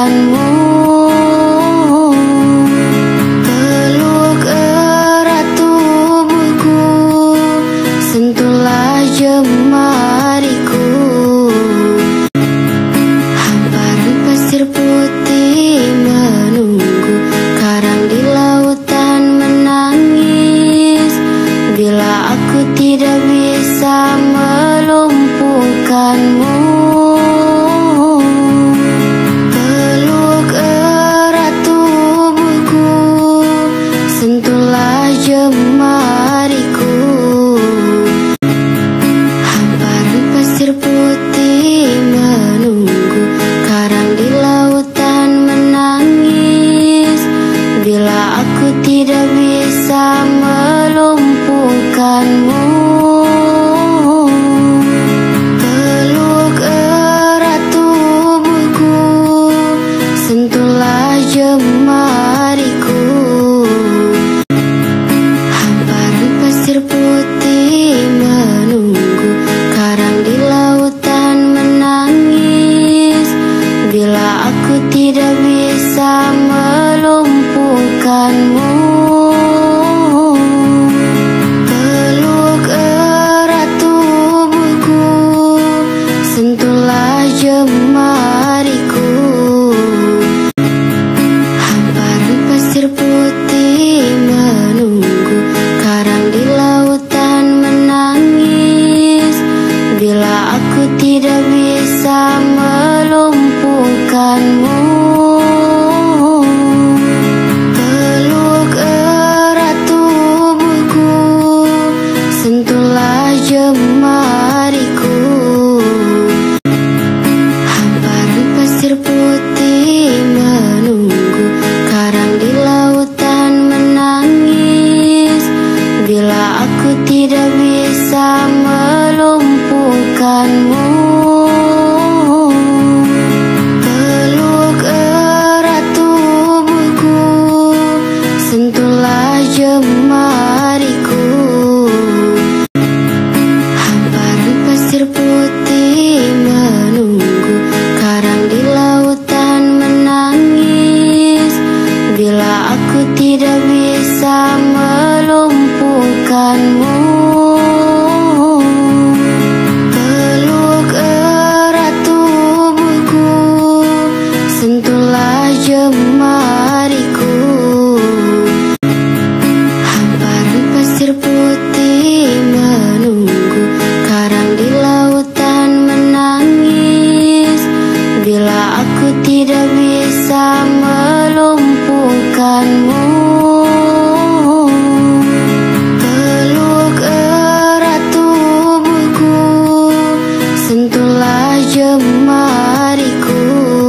melumpuhkanmu. Peluk erat tubuhku, sentuhlah jemariku. Hamparan pasir putih menunggu, karang di lautan menangis. Bila aku tidak bisa melumpuhkanmu. Peluk erat tubuhku, sentuhlah jemariku. Hamparan pasir putih menunggu, karang di lautan menangis. Bila aku tidak bisa melumpuhkanmu. Peluk erat tubuhku, sentuhlah jemariku. Hamparan pasir putih menunggu, karang di lautan menangis. Bila aku tidak bisa melumpuhkanmu. Peluk erat tubuhku, sentuhlah jemariku. Hamparan pasir putih menunggu, karang di lautan menangis. Bila aku tidak bisa melumpuhkanmu. Peluk erat tubuhku, sentuhlah jemariku. Hamparan pasir putih menunggu, karang di lautan menangis. Bila aku tidak bisa melumpuhkanmu. Peluk erat tubuhku, sentuhlah jemariku. Hamparan pasir putih menunggu, karang di lautan menangis. Bila aku tidak bisa melumpuhkanmu. Peluk erat tubuhku, sentuhlah jemariku. Hamparan pasir putih menunggu, karang di lautan menangis. Bila aku tidak bisa melumpuhkanmu. Peluk erat tubuhku, sentuhlah jemariku.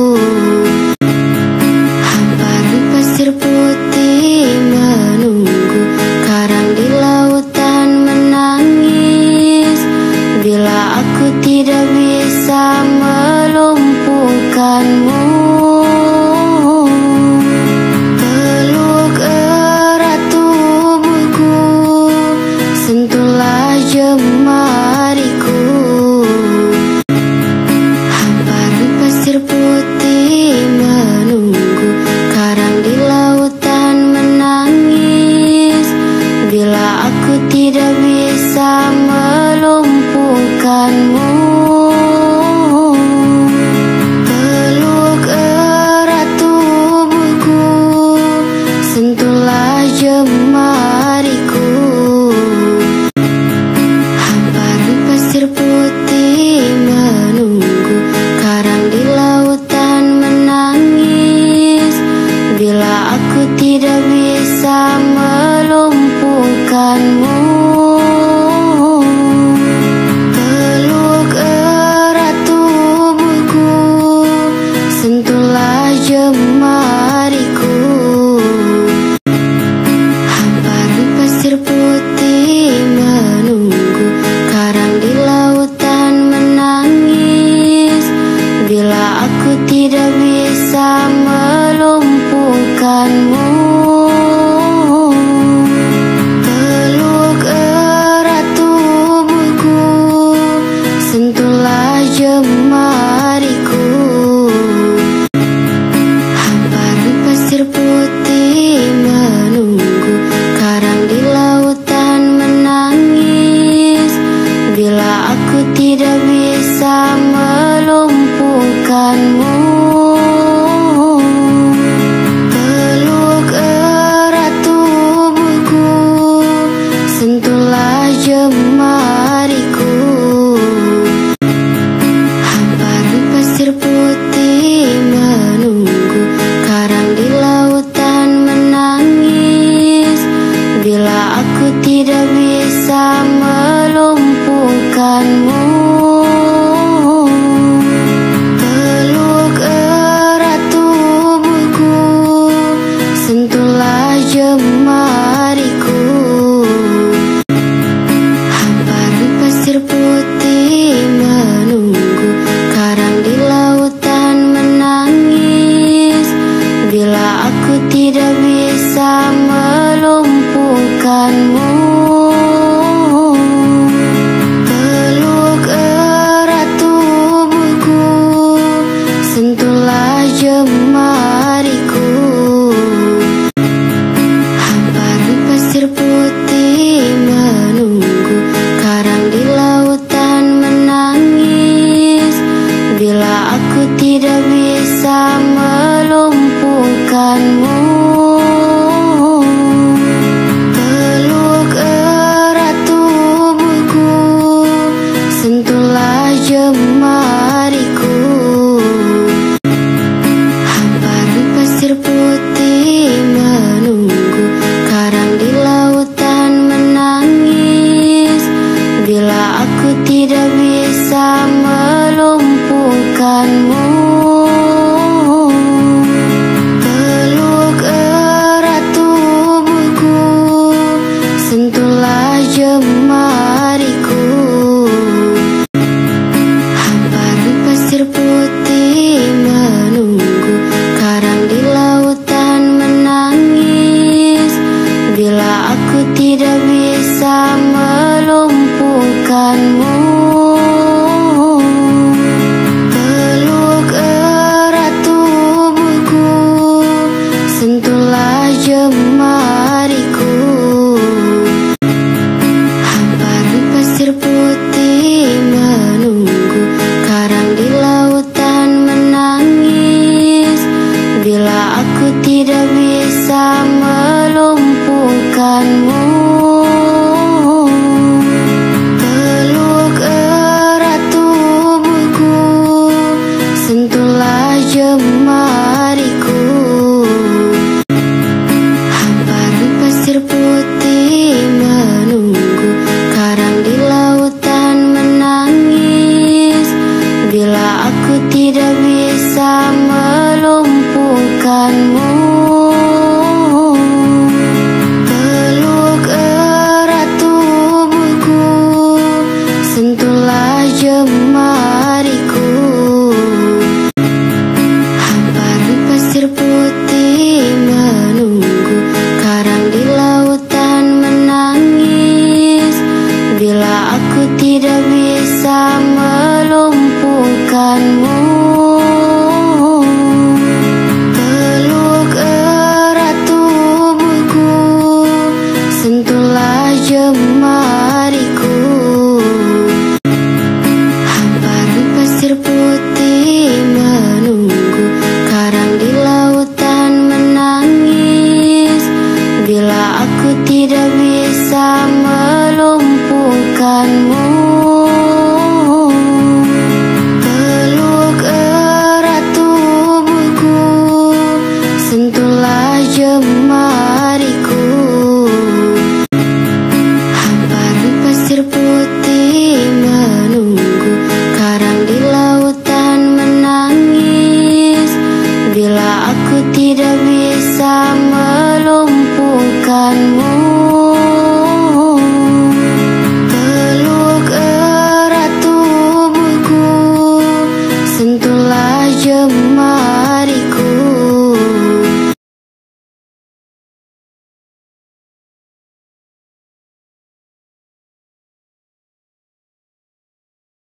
Hamparan pasir putih menunggu, karang di lautan menangis. Bila aku tidak bisa melumpuhkanmu. Peluk erat tubuhku, sentuhlah jemariku. Hamparan pasir putih menunggu, karang di lautan menangis. Bila aku tidak bisa melumpuhkanmu. Peluk erat tubuhku, sentuhlah jemariku. Hamparan pasir putih menunggu, karang di lautan menangis. Bila aku tidak bisa melumpuhkanmu. Peluk tidak bisa melumpuhkanmu. Peluk erat tubuhku, sentuhlah jemariku. Hamparan pasir putih menunggu, karang di lautan menangis. Bila aku tidak bisa melumpuhkanmu. Peluk erat tubuhku, sentuhlah jemariku. Hamparan pasir putih menunggu, karang di lautan menangis. Bila aku tidak bisa melumpuhkanmu. Peluk erat tubuhku, sentuhlah jemariku. Hamparan pasir putih menunggu, karang di lautan menangis. Bila aku tidak bisa melumpuhkanmu. Peluk erat tubuhku, sentuhlah jemariku. Hamparan pasir putih menunggu, karang di lautan menangis. Bila aku tidak bisa melumpuhkanmu. Peluk erat tubuhku, sentuhlah jemariku. Hamparan pasir putih menunggu, karang di lautan menangis. Bila aku tidak bisa melumpuhkanmu. Peluk erat tubuhku, sentuhlah jemariku. Hamparan pasir putih menunggu, karang di lautan menangis. Bila aku tidak bisa melumpuhkanmu. Peluk erat tubuhku, sentuhlah jemariku. Hamparan pasir putih menunggu, karang di lautan menangis. Bila aku tidak bisa melumpuhkanmu. Peluk erat tubuhku, sentuhlah jemariku. Hamparan pasir putih menunggu, karang di lautan menangis. Bila aku tidak bisa melumpuhkanmu. Peluk erat tubuhku, sentuhlah jemariku. Hamparan pasir putih menunggu, karang di lautan menangis. Bila aku tidak bisa melumpuhkanmu. Peluk erat tubuhku, sentuhlah jemariku. Hamparan pasir putih menunggu, karang di lautan menangis. Bila aku tidak bisa melumpuhkanmu. Peluk erat tubuhku, sentuhlah jemariku.